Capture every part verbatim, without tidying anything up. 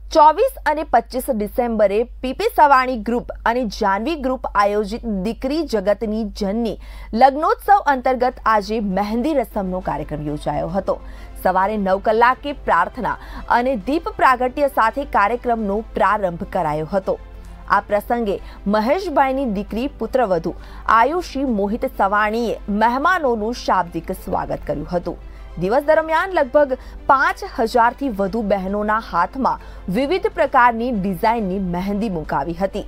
ચોવીસ અને પચીસ ડિસેમ્બરે પીપી સવાણી ગ્રુપ અને જાનવી ગ્રુપ આયોજિત દીકરી જગતની જનની લગ્નોત્સવ અંતર્ગત આજે મહેંદી રસમનો કાર્યક્રમ યોજાયો હતો। સવારે નવ કલાકે પ્રાર્થના અને દીપ પ્રાગટ્ય સાથે કાર્યક્રમનો પ્રારંભ કરાયો હતો। આ પ્રસંગે મહેશભાઈની દીકરી પુત્રવધુ આયુષી મોહિત સવાણીએ મહેમાનોનું શાબ્દિક સ્વાગત કર્યું હતું। દિવસ દરમિયાન લગભગ પાંચ હજાર થી વધુ બહેનોના હાથમાં વિવિધ પ્રકારની ડિઝાઇનની મહેંદી મુકાવી હતી।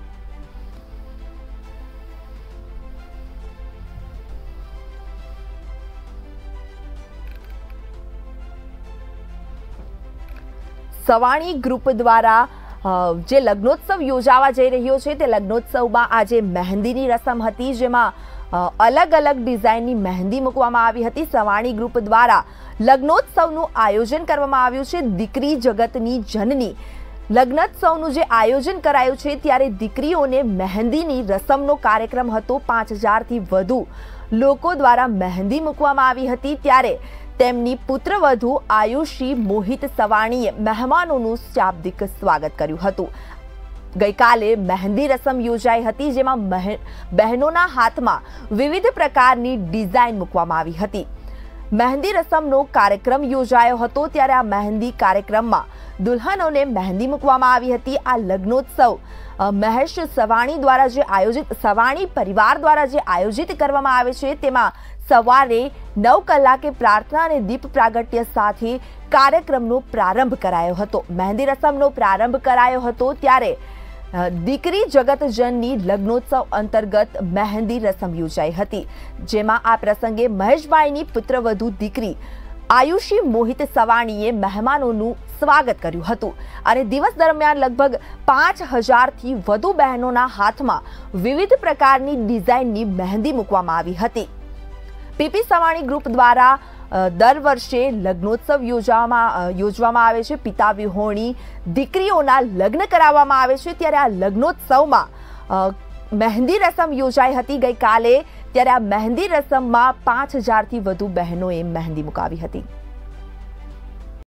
સવાણી ગ્રુપ દ્વારા જે લગ્નોત્સવ યોજાવા જઈ રહ્યો છે તે લગ્નોત્સવમાં આજે મહેંદીની રસમ હતી, જેમાં अलग अलग डिजाइननी मेहंदी मूकवामां आवी हती। सवाणी ग्रुप द्वारा लग्नोत्सवनुं आयोजन करवामां आव्युं छे। दीकरी जगतनी जननी लग्नोत्सवनुं जे आयोजन करायुं छे त्यारे दीकरीओने मेहंदीनी रसमनो कार्यक्रम हतो। पांच हज़ार थी वधु लोको द्वारा मेहंदी मूकवामां आवी हती त्यारे तेमनी पुत्रवधु आयुषी मोहित सवाणीए मेहमानोनुं शाब्दिक स्वागत कर्युं हतुं। गई काले मेहंदी रसम योजाई हती, जेमां बहनोना हाथमां विविध प्रकारनी डिजाइन मूकवामां आवी हती। मेहंदी रसमनो कार्यक्रम योजायो हतो त्यारे आ मेहंदी कार्यक्रममां दुल्हनोने मेहंदी मूकवामां आवी हती। आ लग्नोत्सव महेश सवाणी द्वारा जे आयोजित सवाणी परिवार द्वारा जे आयोजित करवामां आवे छे तेमां सवारे नौ कलाके प्रार्थना अने दीप प्रागट्य साथे कार्यक्रमनो प्रारंभ करायो हतो। मेहंदी रसमनो प्रारंभ करायो हतो त्यारे दीकरी जगत जननी लग्नोत्सव अंतर्गत मेहंदी रसम योजाई हती, जेमां आ प्रसंगे महेशभाईनी पुत्रवधु दीकरी आयुषी मोहित सवाणीए मेहमानोनुं स्वागत कर्युं हतुं अने दिवस दरमियान लगभग पांच हज़ार थी वधु बहनोना हाथमां विविध प्रकारनी डिजाइननी मेहंदी मूकवामां आवी हती। पीपी सवाणी ग्रुप द्वारा दर वर्षे लग्नोत्सव योजवामां योजवामां आवे छे। पिता विहोणी दीकरीओना लग्न कराववामां आवे छे त्यारे आ लग्नोत्सवमां मेहंदी रसम योजाई हती गई काले, त्यारे आ मेहंदी रसममां पांच हज़ार थी वधु बहनोए मेहंदी मूकावी हती।